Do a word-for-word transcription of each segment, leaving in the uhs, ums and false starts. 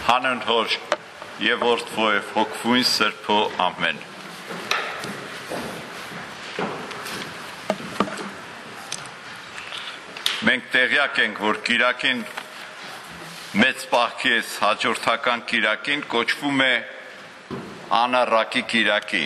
Հանուն Հոր եւ Որդու եւ Հոգվույն Սրբո ամեն։ Մենք տեղյակ ենք, որ Կիրակին մեծ պահքի էս հաջորդական Կիրակին կոչվում է անառակի Կիրակի։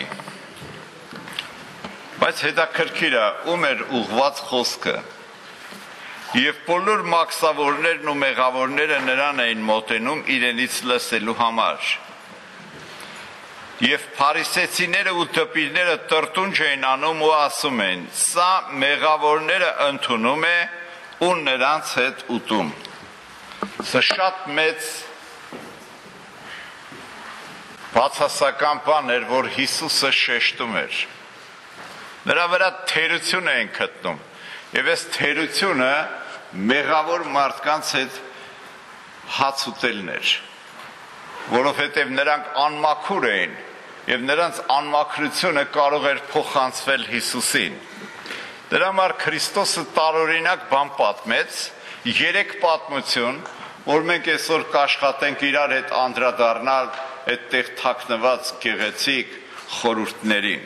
Բայց հետաքրքիր է, ում էր ուղված խոսքը։ Եվ բոլոր մաքսավորներն ու մեղավորները նրան էին մոտենում իրենից լսելու համար։ Եվ փարիսեցիները ու դպիրները տրտունջ էին անում ու ասում էին. «Սա մեղավորները ընդունում է ու նրանց հետ ուտում»։ Սա շատ մեծ բացասական բան էր, որ Հիսուսը շեշտում էր։ Նրա վրա թերություն էին գտնում, եւ այս թերությունը մեղավոր մարդկանց հետ հաց ուտելն էր, որովհետև նրանք անմաքուր էին եւ նրանց անմաքրությունը կարող էր փոխանցվել Հիսուսին։ Դրա համար Քրիստոսը տարօրինակ բան պատմեց, երեք պատմություն, որ մենք այսօր կաշխատենք իրար հետ անդրադառնալ այդտեղ թաքնված գեղեցիկ խորհուրդներին։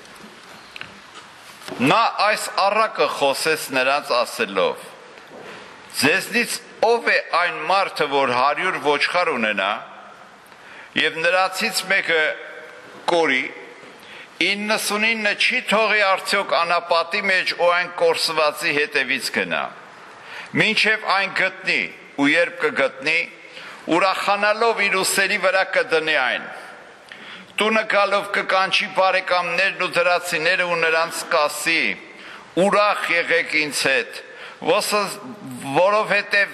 Նա այս առակը խոսեց նրանց ասելով. «Ձեզնից ով է այն մարդը, որ հարյուր ոչխար ունենա, եւ նրանցից մեկը կորի, իննսունինը չի թողի արդյոք անապատի մեջ ու այն կորսվածի հետևից գնա, մինչև այն գտնի, ու երբ կգտնի, ուրախանալով իր ուսերի վրա կդնի այն։ Տունը գալով կկանչի բարեկամներն ու դրացիները ու նրանց կասի. ուրախ եղեք ինձ հետ, որովհետև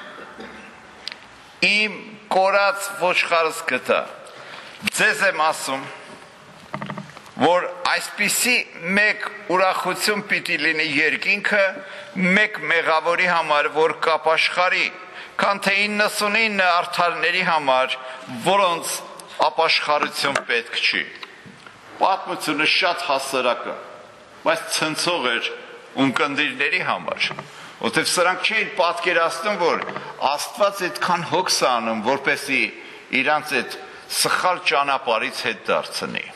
իմ կորած ոչխարս գտա։ Ձեզ եմ ասում, որ այսպիսի մեկ ուրախություն պիտի լինի երկինքը մեկ մեղավորի համար, որ կապաշխարի, քան թե իննսունինը արդարների համար, որոնց ապաշխարություն պետք չի։ Պատմությունը շատ հասարակ է, բայց ցնցող էր ունկնդիրների համար, որտեղ սրանք չէին պատկերացնում, որ Աստված այդքան հոգս է անում, որպեսզի իրանց այդ սխալ ճանապարհից հետ դարձնի։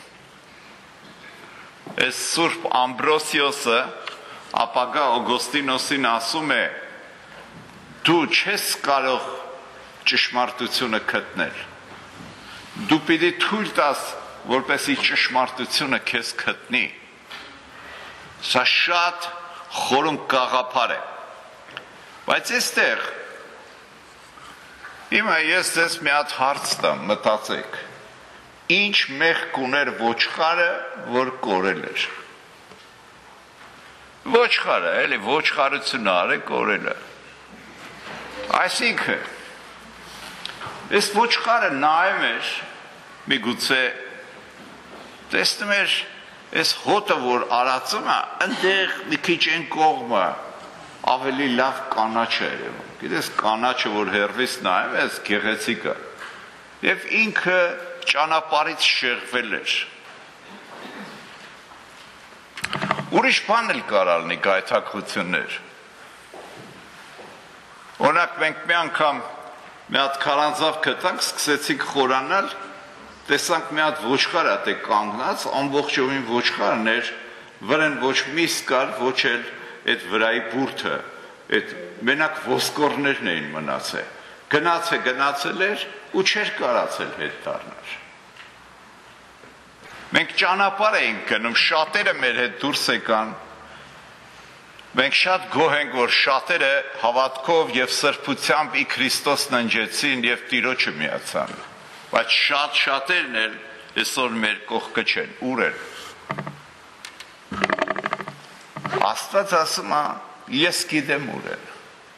Այս Սուրբ Ամբրոսիոսը ապագա Օգոստինոսին ասում է. «Դու չես կարող ճշմարտությունը գտնել։ Դու պիտի թույլ տաս, որպեսզի ճշմարտությունը քեզ գտնի»։ Սա շատ խորում գաղափար է։ Բայց այստեղ հիմա ես ձեզ մի հատ հարց տամ, մտածեք. ինչ մեղք ուներ ոչխարը, որ կորել էր։ Ոչխարը, էլի ոչխարությունը արել կորելը։ Այսինքն այս ոչխարը նայում էր, միգուցե տեսնում էր այս հոտը, որ արածում է, ընդեղ մի քիչ այն կողմը ավելի լավ կանաչ է երևում։ Գիտես, կանաչը, որ հեռվից նայում ես, գեղեցիկ է։ Եվ ինքը ճանապարհից շեղվել էր։ Ուրիշ բան էլ կարող լինի գայթակղություններ։ Օրինակ մենք մի անգամ մի հատ քարանձավ գտանք, սկսեցինք խորանալ, տեսանք մի հատ ոչխար ա կանգնած, ամբողջովին ոչխարն էր, վրան ոչ միս կար, ոչ էլ այդ վրայի բուրդը, այդ մենակ ոսկորներն էին մնացել։ Գնաց է գնացել էր ու չէր կարացել հետ դառնալ։ Մենք ճանապարհ էինք գնում, շատերը մեր հետ դուրս եկան։ Մենք շատ գոհ ենք, որ շատերը հավատքով եւ սրբությամբ ի Քրիստոսն ընջեցին եւ Տիրոջը միացան։ Բայց շատ շատերն էլ այսօր մեր կողքը չեն, ուր են։ Աստված ասում է, ես գիտեմ ուր են։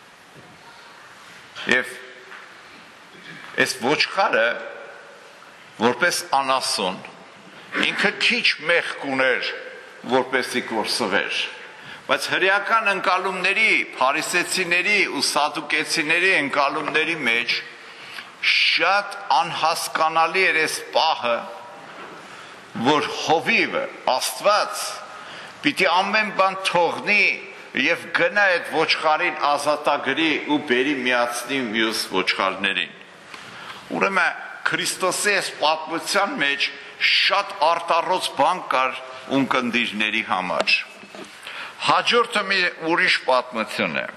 Եվ այս ոչխարը, որպես անասուն, ինքը քիչ մեղք ուներ, որպեսզի կորսվեր։ Բայց հրեական ընկալումների, փարիսեցիների ու սադուկեցիների ընկալումների մեջ շատ անհասկանալի էր այս պահը, որ հովիվը, Աստված, պիտի ամեն բան թողնի եւ գնա այդ ոչխարին ազատագրի ու բերի միացնի մյուս ոչխարներին։ Ուրեմն Քրիստոսի այս պատմության մեջ շատ արտառոց բան կար ունկնդիրների համար։ Հաջորդը մի ուրիշ պատմություն է։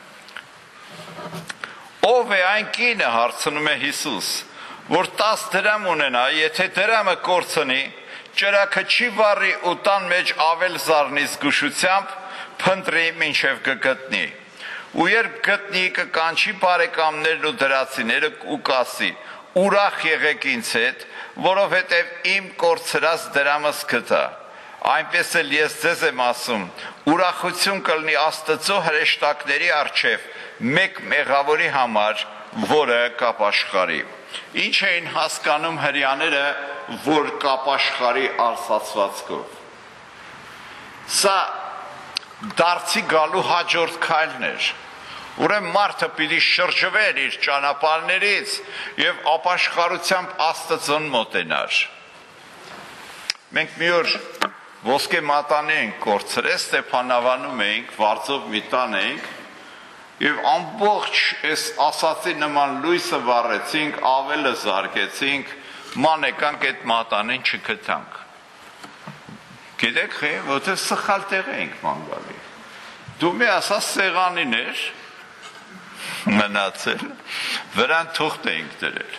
Ով է այն կինը, հարցնում է Հիսուս, որ տաս դրամ ունենա, եթե դրամը կորցնի, ճրագը չի վառի ու տան մեջ ավել զարնի զգուշությամբ, փնտրի մինչև կգտնի։ Ու երբ գտնի կկանչի բարեկամներն ու դրացիները ու կասի. ուրախ եղեք ինձ հետ, որովհետև իմ կորցրած դրամս գտա։ Այնպես էլ ես ձեզ եմ ասում, ուրախություն կլինի Աստծո հրեշտակների առջև մեկ մեղավորի համար, որը կապաշխարի։ Ինչ էին հասկանում հրեաները, որ կապաշխարի արսացվածքով։ Սա դարձի գալու հաջորդ քայլն էր։ Ուրեմն մարդը պիտի շրջվեր իր ճանապարհներից եւ ապաշխարությամբ Աստծուն մոտենար։ Մենք մի օր ոսկե մատանի ենք կորցրել, Ստեփանավանում էինք, վարձով մի տան էինք եւ ամբողջ այս ասացի նման լույսը վառեցինք, ավելը զարկեցինք, ման եկանք այդ մատանին չգտանք։ Գիտեք, որտեղ սխալ տեղ էինք ման գալի։ Դու մի ասա սեղանին էր մնացել, վրան թուղթ էինք դրել։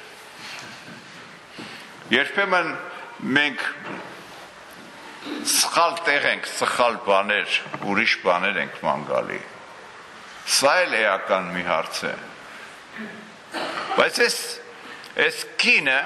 Երբեմն մենք սխալ տեղ ենք, սխալ բաներ, ուրիշ բաներ ենք ման գալի։ Սա էլ էական մի հարց է։ Բայց այս այս կինը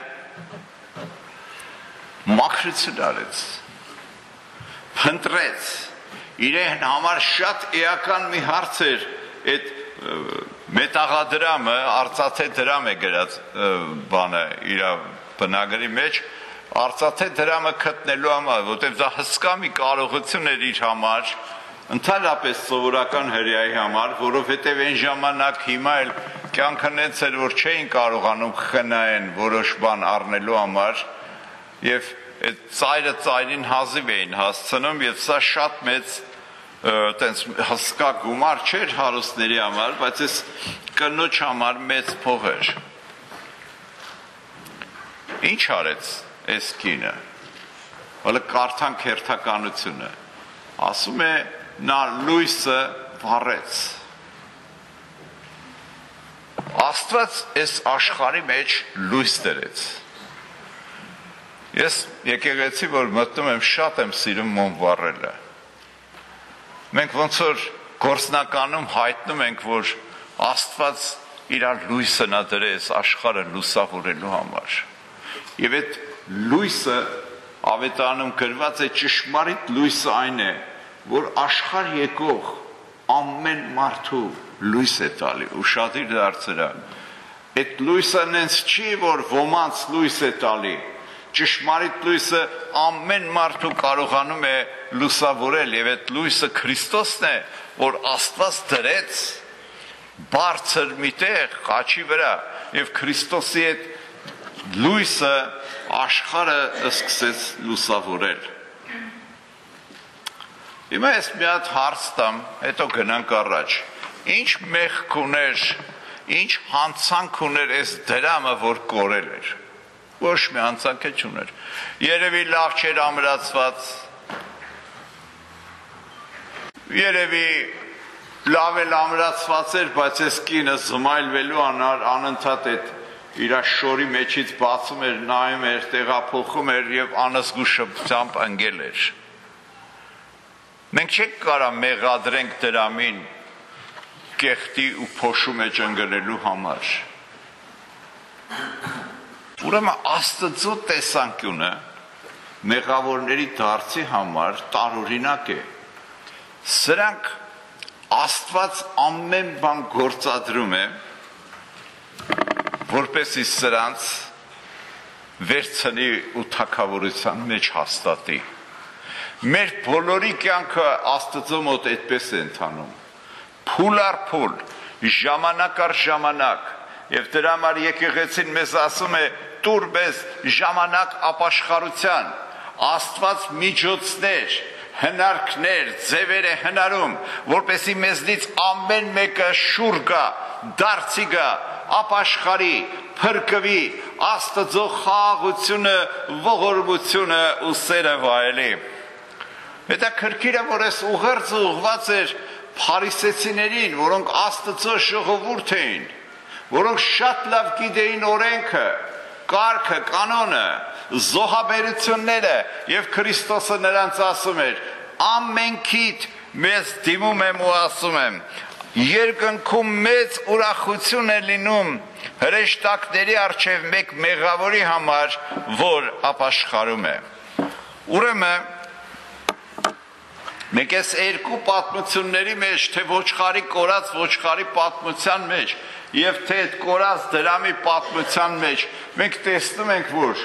մաքրություն արեց, փնտրեց, իրեն համար շատ էական մի հարց էր այդ մետաղադրամը, արծաթե դրամ է գրած բանը իր բնագրի մեջ, արծաթե դրամը գտնելու համար, որտեղ դա հսկա մի կարողություն էր իր համար, ընդհանրապես սովորական հրեայի համար, որովհետև այն ժամանակ հիմա էլ կյանքն էց էր, որ չէին կարողանում խնայեն որոշ բան առնելու համար, եւ այդ ծայրը ծայրին հազիվ էին հասցնում, եւ սա շատ մեծ տենց հսկա գումար չէր հարուստների համար, բայց այս կնոջ համար մեծ փող էր։ Ինչ արեց այս կինը։ Հələ կարդանք հերթականությունը։ Ասում է նա լույսը վառեց։ Աստված այս աշխարհի մեջ լույս դրեց։ Ես եկեղեցի որ մտնում եմ, շատ եմ սիրում մոմ վառելը։ Մենք ոնց որ գործնականում հայտնում ենք, որ Աստված իր լույսը նա դրեց աշխարհը լուսավորելու համար։ Եվ այդ լույսը ավետարանում գրված է, ճշմարիտ լույսը այն է, որ աշխարհ եկող ամեն մարդու լույս է տալի, ուշադիր դարձրա։ Այդ լույսը նենց չի, որ ոմանց լույս է տալի, ճշմարիտ լույսը ամեն մարդու կարողանում է լուսավորել եւ այդ լույսը Քրիստոսն է, որ Աստված դրեց բարձր միտեղ խաչի վրա եւ Քրիստոսի այդ լույսը աշխարհը սկսեց լուսավորել։ Հիմա ես մի հատ հարց տամ, հետո գնանք առաջ։ Ինչ մեղք ուներ, ինչ հանցանք ուներ այս դրամը, որ կորել էր։ Ոչ մի հանցանք չուներ։ Երևի լավ չէր ամրացված, երևի լավ էլ ամրացված էր, բայց այս կինը զմայլվելու անար անընդհատ այդ իր շորի մեջից բացում էր, նայում էր, տեղափոխում էր եւ անզգուշությամբ ընկել էր։ Մենք չենք կարա մեղադրենք դրամին կեղտի ու փոշու մեջ ընկնելու համար։ Ուրեմն Աստծո տեսանկյունը մեղավորների դարձի համար տարօրինակ է։ Սրանք Աստված ամեն բան գործադրում է, որպեսզի սրանց վերցնի ու թագավորության մեջ հաստատի։ Մեր բոլորի կյանքը Աստծո մոտ այդպես է ընթանում։ Փուլ առ փուլ, ժամանակ առ ժամանակ, եւ դրա համար եկեղեցին մեզ ասում է տուր մեզ ժամանակ ապաշխարության, Աստված միջոցներ, հնարքներ, ձևեր է հնարում, որպեսզի մեզնից ամեն մեկը շուռ գա, դարձի գա, ապաշխարի, փրկվի, Աստծո խաղաղությունը, ողորմությունը ու սերը վայելի։ Հետաքրքիր է, որ այս ուղերձը ուղղված էր փարիսեցիներին, որոնք Աստծո ժողովուրդ էին, որոնք շատ լավ գիտեին օրենքը, կարգը, կանոնը, զոհաբերությունները, եւ Քրիստոսը նրանց ասում էր. ամենքիդ մեզ դիմում եմ ու ասում եմ, երկնքում մեծ ուրախություն է լինում հրեշտակների առջև մեկ մեղավորի համար, որ ապաշխարում է։ Ուրեմն մենք այս երկու պատմությունների մեջ, թե ոչխարի կորած ոչխարի պատմության մեջ եւ թե այդ կորած դրամի պատմության մեջ, մենք տեսնում ենք, որ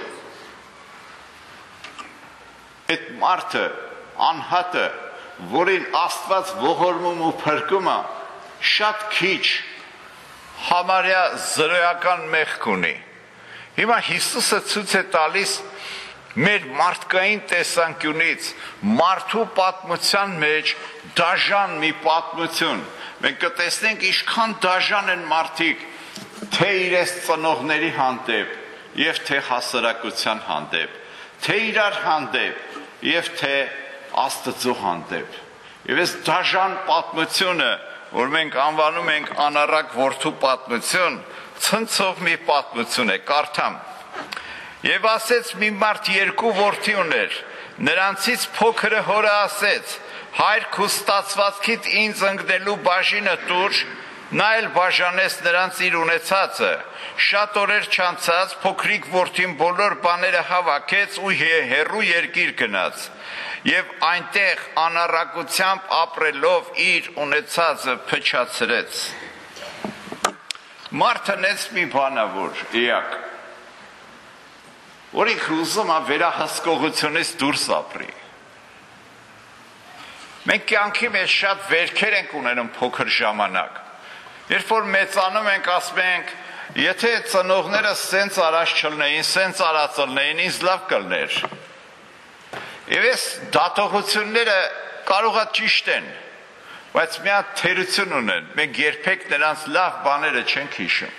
այդ մարդը, անհատը, որին Աստված ողորմում ու փրկում է, շատ քիչ համարյա զրոյական մեղք ունի։ Հիմա Հիսուսը ցույց է տալիս մեր մարդկային տեսանկյունից մարդու պատմության մեջ դաժան մի պատմություն։ Մենք կտեսնենք ինչքան դաժան են մարդիկ թե իրենց ծնողների հանդեպ եւ թե հասարակության հանդեպ, թե իրար հանդեպ եւ թե Աստծո հանդեպ։ Եվ այս դաժան պատմությունը, որ մենք անվանում ենք անառակ որդու պատմություն, ցնցող մի պատմություն է, կարդամ։ Եվ ասեց մի մարդ երկու որդի ուներ, նրանցից փոքրը հորը ասեց. հայր քու ստացվածքիդ ինձ ընկնելու բաժինը տուր, նա էլ բաժանեց նրանց իր ունեցածը։ Շատ օրեր չանցած փոքրիկ որդին բոլոր բաները հավաքեց ու հեռու երկիր գնաց։ Եվ այնտեղ անառակությամբ ապրելով իր ունեցածը փչացրեց։ Մարդը նենց մի բան է, որ իակ, որ ինքը ուզում է վերահսկողությունից դուրս ապրի։ Մենք կյանքի մեջ շատ վերքեր ենք ունենում փոքր ժամանակ։ Երբ որ մեծանում ենք, ասում ենք, եթե ծնողները սենց արած չլնեին, սենց արած լնեին, ինձ լավ կլներ։ Եվ այս դատողությունները կարող է ճիշտ են, բայց մի հատ թերություն ունեն, մենք երբեք նրանց լավ բաները չենք հիշում։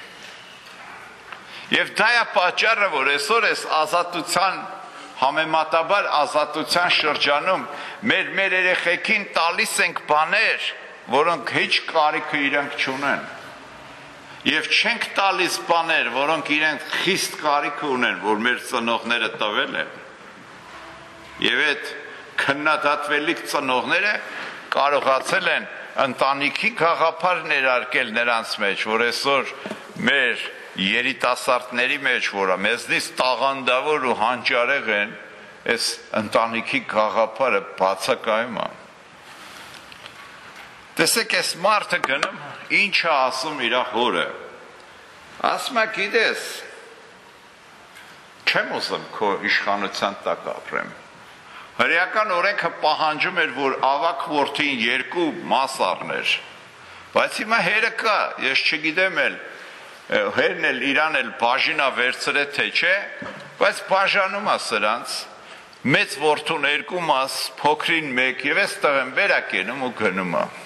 Եվ դա է պատճառը, որ այսօր այս ազատության, համեմատաբար ազատության շրջանում մեր մեր երեխեքին տալիս ենք բաներ, որոնք հեչ կարիքը իրենք չունեն։ Եվ չենք տալիս բաներ, որոնք իրենք խիստ կարիքը ունեն, որ մեր ծնողները տվել են։ Եվ այդ քննադատվելիք ծնողները կարողացել են ընտանիքի գաղափար ներարկել նրանց մեջ, որ այսօր մեր երիտասարդների մեջ, որը մեզնից տաղանդավոր ու հանճարեղ են, այս ընտանիքի գաղափարը բացակայում է։ Տեսեք, այս մարդը գնում, ինչ է ասում իր հորը։ Ասում է, գիտես, չեմ ուզում քո իշխանության տակ ապրեմ։ Հրեական օրենքը պահանջում էր, որ ավագ որդին երկու մաս առներ, բայց հիմա հերը կա, ես չգիտեմ էլ, հերն էլ իրան էլ բաժինա վերցրե թե չէ, բայց բաժանում է սրանց, մեծ որդուն երկու մաս, փոքրին մեկ, եւ այստեղ են վերակենում ու գնում է։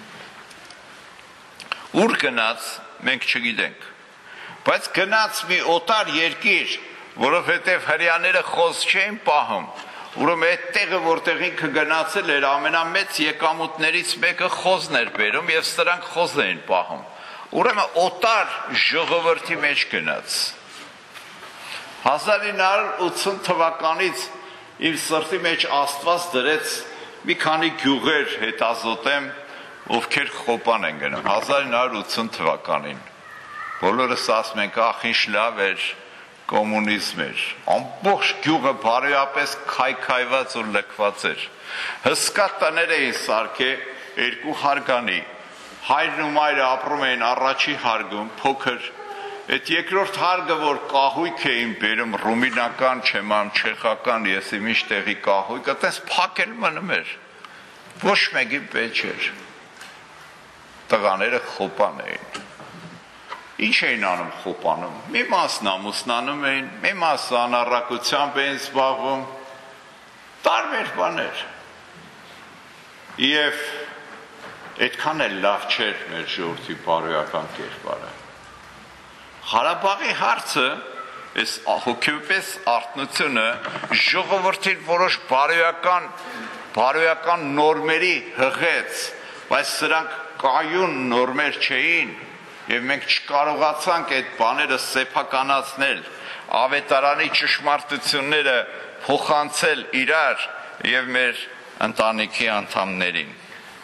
Ուր գնաց, մենք չգիտենք, բայց գնաց մի օտար երկիր, որովհետև հրեաները խոս չէին պահում, ուրեմն այդ տեղը, որտեղ ինքը գնացել էր, ամենամեծ եկամուտներից մեկը խոզն էր բերում եւ սրանք խոզ էին պահում։ Ուրեմն օտար ժողովրդի մեջ գնաց։ հազար ինը հարյուր ութսուն թվականից իր սրտի մեջ Աստված դրեց մի քանի գյուղեր հետազոտեմ, ովքեր խոպան են գնում։ հազար ինը հարյուր ութսուն թվականին բոլորս ասում ենք, ախ ինչ լավ էր, կոմունիզմ էր, ամբողջ գյուղը բարոյապես քայքայված ու լքված էր, հսկա տներ էին սարքել, երկու հարգանի, հայրն ու մայրը ապրում էին առաջի հարգում, փոքր, այդ երկրորդ հարգը, որ կահույք էին բերում, ռումինական, չեմամ, չեխական, ես իմ ինչ տեղի կահույքը, տես փակել մնում էր, ոչ մեկի պետք չէր, տղաները խոպան էին։ Ինչ էին անում խոպանում, մի մասն ամուսնանում էին, մի մասը անառակությամբ էին զբաղվում, տարբեր բաներ։ Եվ այդքան էլ լավ չէր մեր ժողովրդի բարոյական կերպարը։ Ղարաբաղի հարցը այս հոգեպես արտնությունը ժողովրդին որոշ բարոյական բարոյական նորմերի հղեց, բայց սրանք կայուն նորմեր չէին եւ մենք չկարողացանք այդ բաները սեփականացնել, ավետարանի ճշմարտությունները փոխանցել իրար եւ մեր ընտանիքի անդամներին։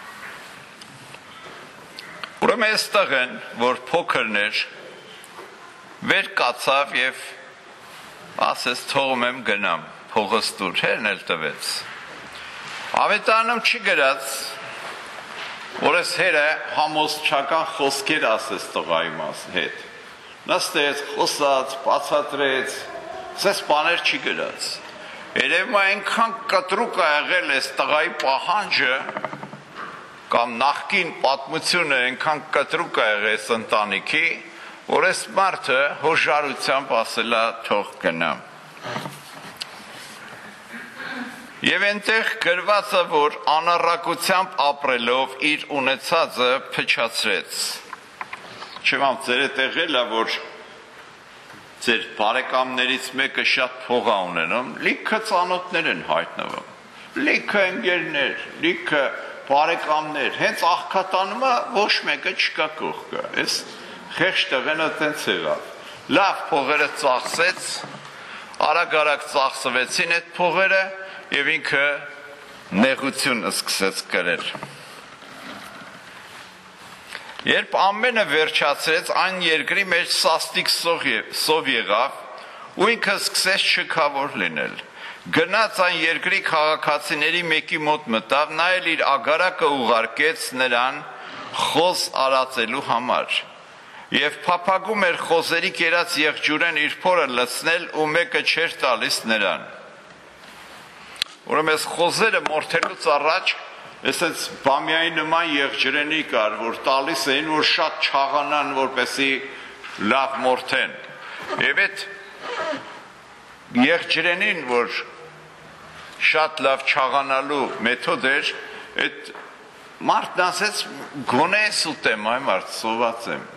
Ուրեմն այստեղ են, որ փոքրներ վեր կացավ եւ ասես թողում եմ գնամ, փողս դուր, հերն էլ տվեց։ Ավետարանում չի գրած, որ այս հերը համոզչական խոսքեր ասես տղայի հետ։ Նա ստեց, խոսած, բացատրեց, սես բաներ չի գրած։ Երևում է այնքան կտրուկ է եղել այս տղայի պահանջը կամ նախկին պատմությունը այնքան կտրուկ է եղել այս ընտանիքի, որ այս մարդը հոժարությամբ ասել է թող գնամ։ Եվ այնտեղ գրված է, որ անառակությամբ ապրելով իր ունեցածը փչացրեց։ Չեմ ձեր հետ եղել է, որ ձեր բարեկամներից մեկը շատ փող է ունենում, լիքը ծանոթներ են հայտնվում, լիքը ընկերներ, լիքը բարեկամներ, հենց աղքատանումը ոչ մեկը չկա կողքը։ Այս խեղճ տղենը տենց եղավ։ Լավ փողերը ծախսեց, արագ-արագ ծախսվեցին այդ փողերը եւ ինքը նեղություն սկսեց կրել։ Երբ ամենը վերջացրեց, այն երկրի մեջ սաստիկ սով եղավ ու ինքը սկսեց շքավոր լինել։ Գնաց այն երկրի քաղաքացիների մեկի մոտ մտավ, նա էլ իր ագարակը ուղարկեց նրան խոս արածելու համար։ Եվ փափագում էր խոսերի կերած եղջյուրեն իր փորը լցնել ու մեկը չէր տալիս նրան։ Ուրեմն այս խոսերը մորթելուց առաջ այսպես բամյայի նման եղջյուրենի կար, որ տալիս էին, որ շատ չաղանան, որպեսի լավ մորթեն։ Եվ այդ եղջյուրենին, որ շատ լավ չաղանալու մեթոդ էր, այդ մարդն ասեց գոնե ես ուտեմ, այ մարդ սոված եմ։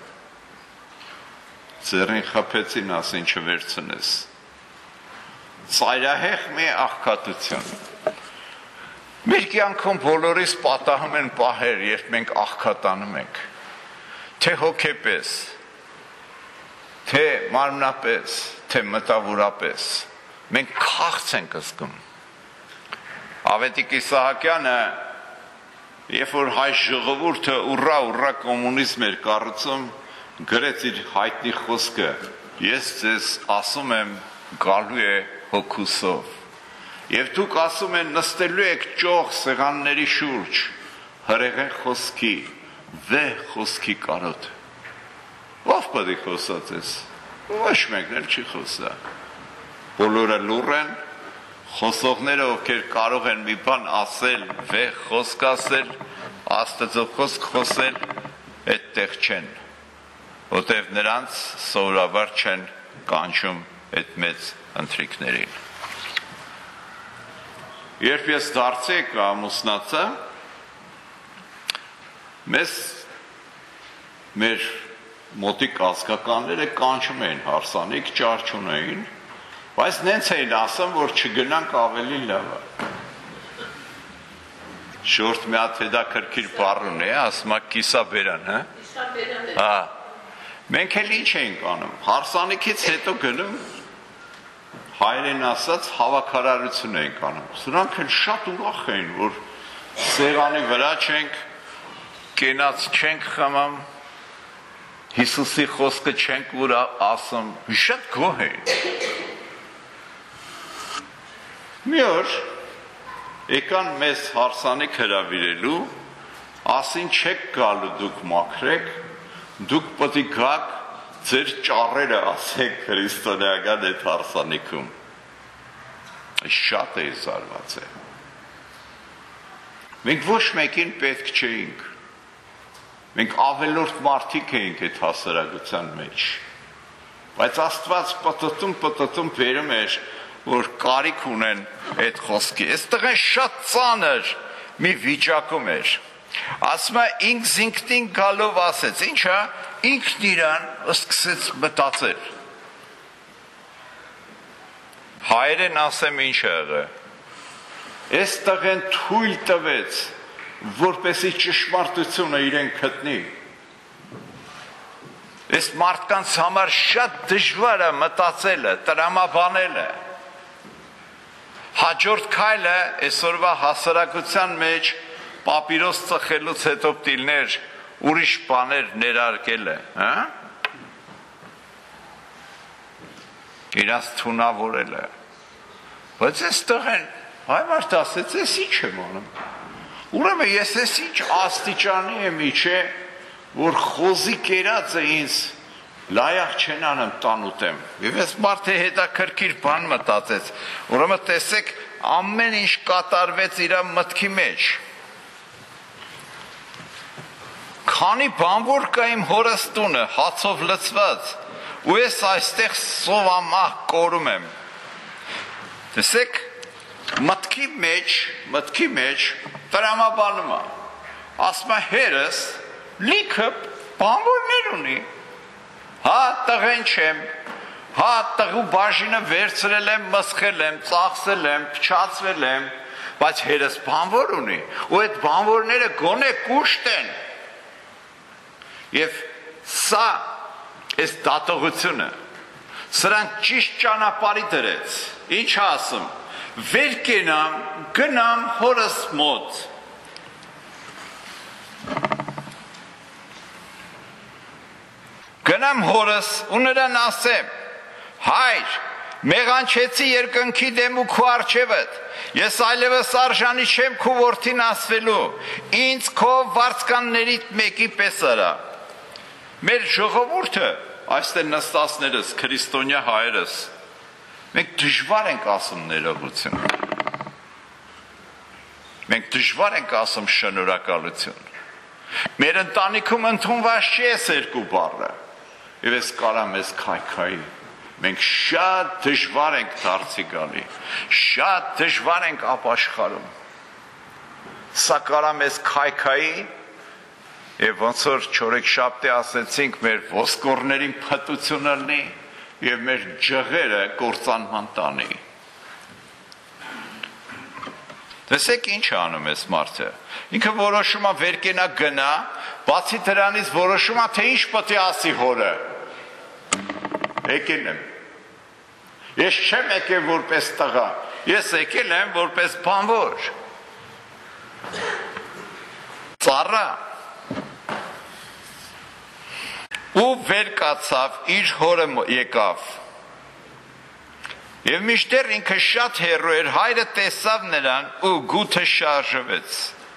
Ձեռին խփեցին, ասին չվերցնես։ Ծայրահեղ մի աղքատություն։ Մեր կյանքում բոլորիս պատահում են պահեր, երբ մենք աղքատանում ենք, թե հոգեպես, թե մարմնապես, թե մտավորապես, մենք քաղց ենք զգում։ Ավետիք Իսահակյանը, երբ որ հայ ժողովուրդը ուռա ուռա կոմունիզմ էր կառուցում, գրեց իր հայտնի խոսքը, ես ձեզ ասում եմ գալու է հոգուսով, և դուք ասում են նստելու եք ճոխ սեղանների շուրջ, հրեղեն խոսքի, վեհ խոսքի կարոտ, ով պդի խոսած ես, ոչ մեկն էլ չի խոսա, բոլորը լուռ են, խոսողները ովքեր կարող են մի բան ասել, վեհ խոսք ասել, աստծո խոսք խոսել, այդտեղ չեն, որտև նրանց սովորաբար չեն կանչում այդ մեծ ընթրիքներին։ Երբ ես դարձեք ամուսնացա, մեզ մեր մոտիկ ազգականները կանչում էին հարսանիք, ճարճուն էին, բայց նենց էին ասում, որ չգնանք ավելի լավ է։ Շորտ մի հատ հետաքրքիր բառ ունի, ասում է կիսաբերան, հա։ Հա։ Մենք էլ ինչ էինք անում, հարսանիքից հետո գնում, հայերեն ասած հավաքարարություն էինք անում, սրանք էլ շատ ուրախ էին, որ սեղանի վրա չենք, կենաց չենք խմում, Հիսուսի խոսքը չենք որ ասում, շատ գոհ էին։ Մի օր եկան մեզ հարսանիք հրավիրելու, ասին չեք գալու դուք մաքրեք, դուք պետք է գաք ձեր ճառերը ասեք քրիստոնեական այդ հարսանիքում։ Շատ է զարված է։ Մենք ոչ մեկին պետք չէինք։ Մենք ավելորդ մարդիկ էինք այդ հասարակության մեջ։ Բայց Աստված պտտում պտտում բերում էր, որ կարիք ունեն այդ խոսքի։ Այստեղ շատ ծանր մի վիճակում էր։ Ասում է ինքս ինքնին գալով ասեց, ինչա, ինքն իրան սկսեց մտածել։ Հայերեն ասեմ ինչ է եղել։ Այս տղեն թույլ տվեց, որպեսզի ճշմարտությունը իրեն գտնի։ Այս մարդկանց համար շատ դժվար է մտածելը, տրամաբանելը։ Հաջորդ քայլը այսօրվա հասարակության մեջ պապիրոս ծխելուց հետո պտիլներ ուրիշ բաներ ներարկելը, հա? Իրաց թունավորելը։ Բայց այս տղեն, հայ մարդ ասեց, ես ինչ եմ անում։ Ուրեմն ես ես ինչ աստիճանի եմ իջե, որ խոզի կերած է ինձ լայախ չեն անում տանուտեմ։ Եվ ես մարդը հետաքրքիր բան մտածեց։ Ուրեմն տեսեք, ամեն ինչ կատարվեց իր մտքի մեջ։ Քանի բանվոր կա իմ հորս տունը, հացով լցված, ու ես այստեղ սովամահ կորում եմ։ Տեսեք, մտքի մեջ, մտքի մեջ տրամաբանում է։ Ասում է հերս լիքը բանվորներ ունի։ Հա տղեն չեմ, հա տղու բաժինը վերցրել եմ, մսխել եմ, ծախսել եմ, փչացվել եմ, բայց հերս բանվոր ունի, ու այդ բանվորները գոնե կուշտ են։ Եվ սա այս դատողությունը սրանք ճիշտ ճանապարհի դրեց։ Ինչ ասում, վեր կենամ, գնամ հորս մոտ։ Գնամ հորս ու նրան ասեմ, հայր, մեղանչեցի երկնքի դեմ ու քո առջևդ, ես այլևս արժանի չեմ քո որդին ասվելու, ինձ քո վարձկաններից մեկի պես արա։ Մեր ժողովուրդը, այստեղ նստածներս, քրիստոնյա հայերս, մենք դժվար ենք ասում ներողություն։ Մենք դժվար ենք ասում շնորհակալություն։ Մեր ընտանիքում ընդունված չի այս երկու բառը։ Եվ ես կարամ ես քայքայի։ Մենք շատ դժվար ենք դարձի գալի, շատ դժվար ենք ապաշխարում։ Սա կարամ ես քայքայի, եւ ոնց որ չորեքշաբթի ասեցինք, մեր ոսկորներին փտությունը լինի եւ մեր ջղերը կործանման տանի։ Տեսեք ինչ անում էս մարդը։ Ինքը որոշում է վեր կենա գնա, բացի դրանից որոշում է թե ինչ պետք է ասի հորը։ Եկել եմ։ Ես չեմ եկել որպես տղա, ես եկել եմ որպես բանվոր։ Ծառա։ Ու վեր կացավ, իր հորը եկավ։ Եվ միշտեր ինքը շատ հեռու էր, հայրը տեսավ նրան ու գութը շարժվեց։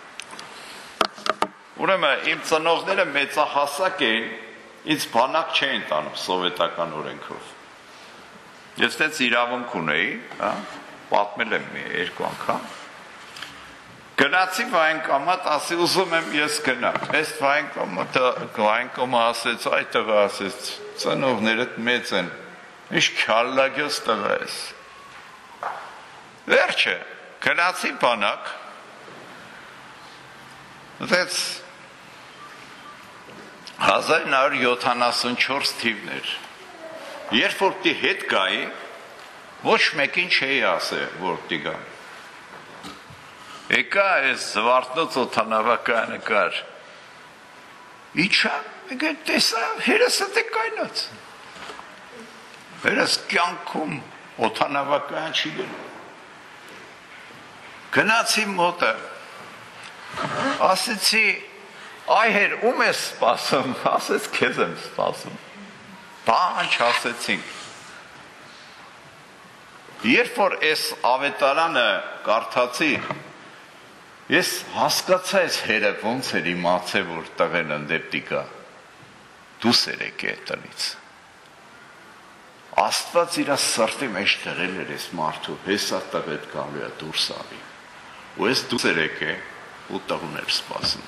Ուրեմն իմ ծնողները մեծահասակ էին, ինձ բանակ չէին տանում սովետական օրենքով։ Ես դες իրավունք ունեի, հա, պատմել եմ երկու անգամ։ Գնացի վայնկոմատ, ասի ուզում եմ ես գնամ։ Այս վայնկոմատը վայնկոմը ասեց, այ տղա ասեց, ծնողներդ մեծ են, ինչ քալլագյոս տղա ես։ Վերջը, գնացի բանակ, դες հազար նոր յոթանասունչորս թիվներ։ Երբ որ պիտի հետ գայի, ոչ մեկին չէի ասել, որ պիտի գամ։ Եկա այս զվարթնոց օդանավակայանը կար։ Իչա, եկա տեսա, հերսը դե կայնոց։ Հերս կյանքում օդանավակայան չի գնում։ Գնացի մոտը, ասեցի, այ հեր, ում ես սպասում, ասեց քեզ եմ սպասում։ Բան չասեցինք։ Երբ որ այս ավետարանը կարդացի, ես հասկացա այս հերը ոնց էր իմացել, որ տղեն ընդեպտի կա, դուս էր եկել տնից։ Աստված իր սրտի մեջ դրել էր այս մարդու, հեսա տղետ գալու է դուրս արի։ Ու ես դուս էր եկել ու տղուն էր սպասում։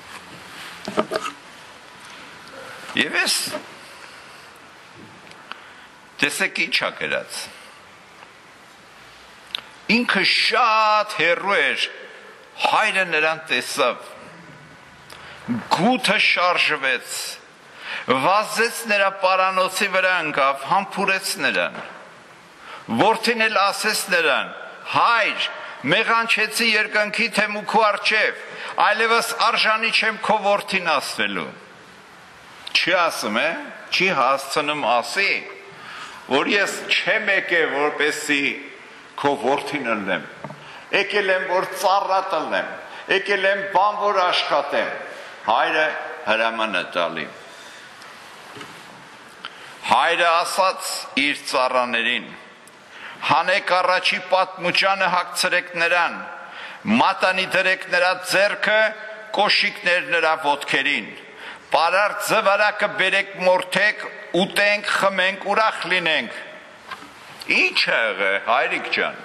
Եվ ես տեսեք ինչ ա գրած։ Ինքը շատ հեռու էր, հայրը նրան տեսավ, գութը շարժվեց, վազեց նրա պարանոցի վրա ընկավ, համբուրեց նրան։ Որդին էլ ասեց նրան. հայր, մեղանչեցի երկնքի թեմ ու քո առջև, այլևս արժանի չեմ քո որդին ասվելու։ Չի ասում է, չի հասցնում ասի, որ ես չեմ եկել որպեսզի քո որդին ըլնեմ, եկել եմ որ ծառա տնեմ, եկել եմ բան որ աշխատեմ։ Հայրը հրաման է տալի։ Հայրը ասաց իր ծառաներին. հանեք առաջի պատմուճանը հագցրեք նրան, մատանի դրեք նրա ձեռքը, կոշիկներ նրա ոտքերին, պարարտ զվարակը բերեք մորթեք, ուտենք, խմենք, ուրախ լինենք։ Ինչ է եղել, հայրիկ ջան։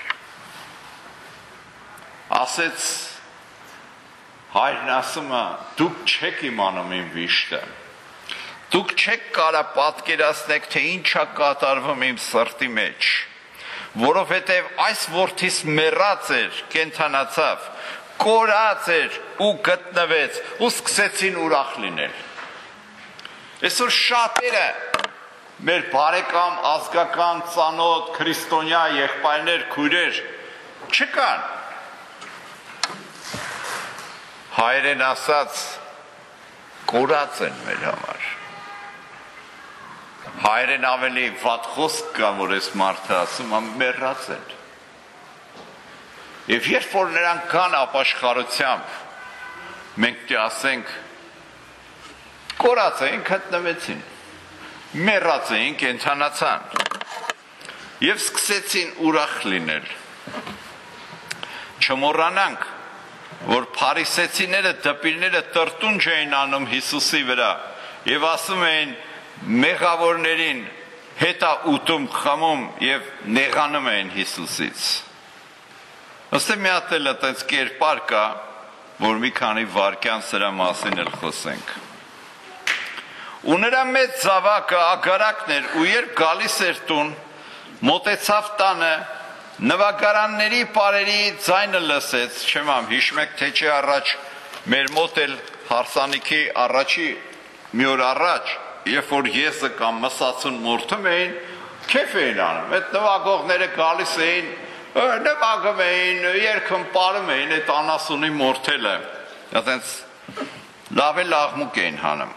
Ասեց հայրն ասում է, դուք չեք իմանում իմ վիշտը, դուք չեք կարա պատկերացնեք, թե ինչ է կատարվում իմ սրտի մեջ, որովհետև այս որդիս մեռած էր, կենդանացավ, կորած էր ու գտնվեց ու սկսեցին ուրախ լինել։ Այսօր շատերը մեր բարեկամ, ազգական, ծանոթ, քրիստոնյա եղբայրներ, քույրեր չկան։ Հայրեն ասած կորած են մեր համար։ Հայրեն ավելի վատ խոսք կա, որ այս մարդը ասում է մեռած են։ Եվ երբ որ նրանք կան ապաշխարությամբ, մենք ասենք կորած էին, գտնվեցին, մեռած էին, կենդանացան եւ սկսեցին ուրախ լինել։ Չմոռանանք, որ փարիսեցիները, դպիրները տրտունջ էին անում Հիսուսի վրա եւ ասում էին մեղավորներին հետա ուտում, խմում եւ նեղանում էին Հիսուսից։ Ըստ մի հատ էլ այդպես կերպար կա, որ մի քանի վայրկյան սրա մասին էլ խոսենք։ Ու նրա մեծ զավակը ագարակն էր, ու երբ գալիս էր տուն, մոտեցավ տանը, նվագարանների պարերի ձայնը լսեց, չեմ ամ հիշում եք թե չէ առաջ մեր մոտ էլ հարսանիքի առաջի մի օր առաջ, երբ որ եզը կամ մսացուն մորթում էին, քեֆ էին անում, այդ նվագողները գալիս էին, նվագում էին, երգում պարում էին այդ անասունի մորթելը, այդպես լավ էլ աղմուկ էին հանում։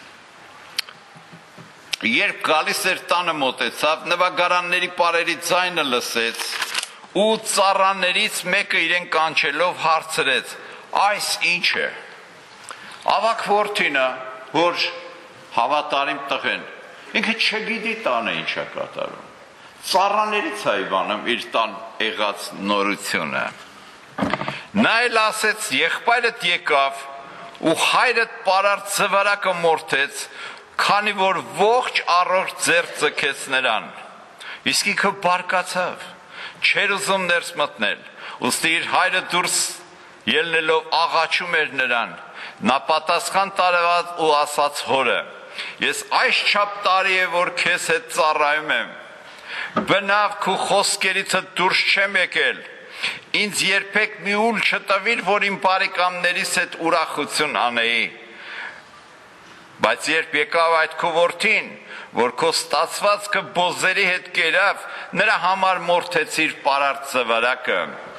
Երբ գալիս էր տանը մոտեցավ, նվագարանների պարերի ձայնը լսեց ու ծառաներից մեկը իրեն կանչելով հարցրեց. այս ինչ է։ Ավակ որդինը, որ հավատարիմ տղեն, ինքը չգիտի տանը ինչ է կատարում։ Ծառաներից է իմանում իր տան եղած նորությունը։ Նա էլ ասեց, եղբայրդ եկավ ու հայրդ պարարտ զվարակը մորթեց, քանի որ ողջ առողջ ձեռք ձգեց նրան, իսկ ինքը բարկացավ, չէր ուզում ներս մտնել, ուստի իր հայրը դուրս ելնելով աղաչում էր նրան, նա պատասխան տալով ու ասաց հորը. ես այսչափ տարի է, որ քեզ հետ ծառայում եմ, բնավ քո խոսքերիցդ դուրս չեմ եկել, ինձ երբեք մի ուլ չտվիր, որ իմ բարեկամներիս հետ ուրախություն անեի։ Բայց երբ եկավ այդ քո որդին, որ քո ստացվածքը բոզերի հետ կերավ, նրա համար մորթեցիր պարարտ զվարակը,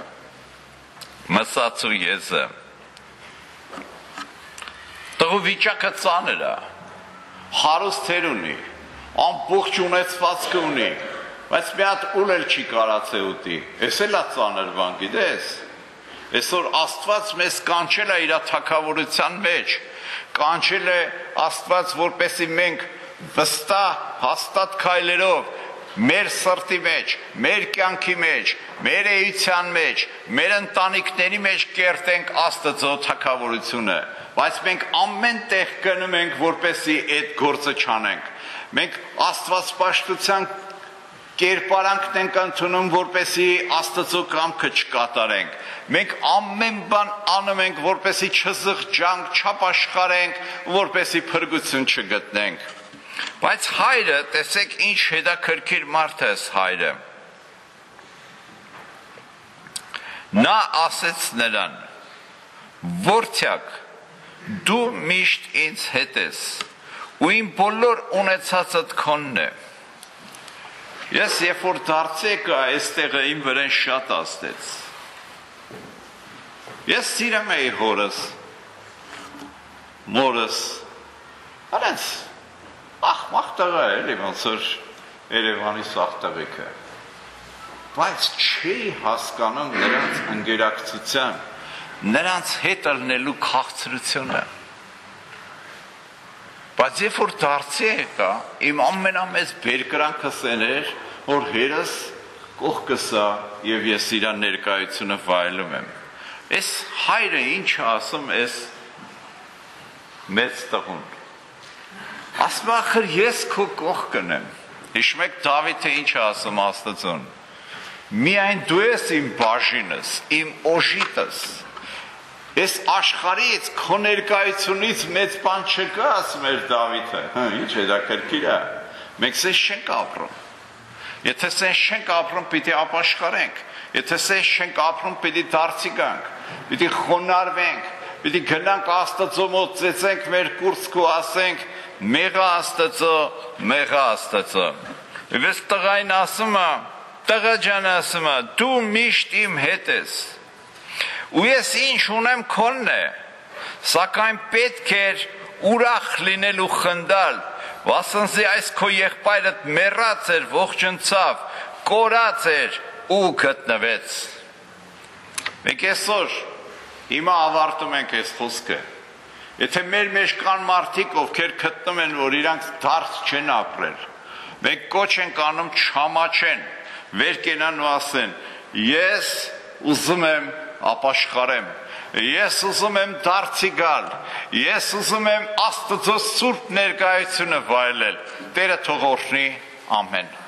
մսացու եզը։ Տղու վիճակը ծանր է, հարուստ ունի, ամբողջ ունեցվածքը ունի, բայց մի հատ ուլ էլ չի կարացե ուտի, ես էլ է ծանր բան, գիտես։ Այսօր Աստված մեզ կանչել է իր թագավորության մեջ, կանչել է Աստված, որպեսզի մենք վստահ, հաստատ քայլերով մեր սրտի մեջ, մեր կյանքի մեջ, մեր էության մեջ, մեր ընտանիքների մեջ կերտենք Աստծո թագավորությունը, բայց մենք ամեն տեղ գնում ենք, որպեսզի այդ գործը չանենք։ Մենք Աստվածպաշտության կերպարանքն ենք ընդունում, որպեսզի Աստծո կամքը չկատարենք։ Մենք ամեն բան անում ենք, որպեսզի չզղջանք, չապաշխարենք, որպեսզի փրկություն չգտնենք։ Բայց հայրը, տեսեք ինչ հետաքրքիր մարդ է հայրը։ Նա ասեց նրան. «Որդյակ, դու միշտ ինձ հետ ես, ու իմ բոլոր ունեցածդ քոնն է։ Ես երբ որ դարձի եկա այստեղը իմ վրան շատ ազդեց։ Ես սիրում էի հորս, մորս, արենց, ախմախ տղա է, էլի ոնց որ Երևանի սաղ տղիկը, բայց չի հասկանում նրանց ընկերակցության, նրանց հետ ելնելու քաղցրությունը։ Բայց երբ որ դարձի եկա, իմ ամենամեծ բերկրանքս էն էր, որ հերս կողքս է եւ ես իր ներկայությունը վայելում եմ։ Այս հայրը ինչ ասում էս մեծ տղուն։ Ասում ախր ես քո կողքն եմ։ Հիշում եք Դավիթը ինչ ասում Աստծուն։ Միայն դու ես իմ բաժինս, իմ օժիտս։ Ես աշխարհից քո ներկայությունից մեծ բան չկա, ասում էր Դավիթը։ Հա, ինչ հետաքրքիր է։ Մենք սենց չենք ապրում։ Եթե սենց չենք ապրում, պիտի ապաշխարենք։ Եթե սենց չենք ապրում, պիտի դարձի գանք, պիտի խոնարհվենք, պիտի գնանք Աստծո մոտ, ծեծենք մեր կուրծքը ու ասենք. «Մեղա Աստծո, մեղա Աստծո»։ Ես տղային ասում եմ, տղա ջան ասում եմ, դու միշտ իմ հետ ես։ Ու ես ինչ ունեմ քոնն է, սակայն պետք էր ուրախ լինել ու խնդալ, վասնզի այս քո եղբայրդ մեռած էր, ողջնցավ, կորած էր ու գտնվեց։ Մենք այսօր հիմա ավարտում ենք այս խոսքը։ Եթե մեր մեջ կան մարդիկ, ովքեր գտնում են, որ իրանք դարձ չեն ապրել, մենք կոչ ենք անում չամաչեն, վեր կենան ու ասեն. ես ուզում եմ ապաշխարեմ, ես ուզում եմ դարձի գալ, ես ուզում եմ Աստծո սուրբ ներկայությունը վայելել։ Տերը թող օրհնի, ամեն։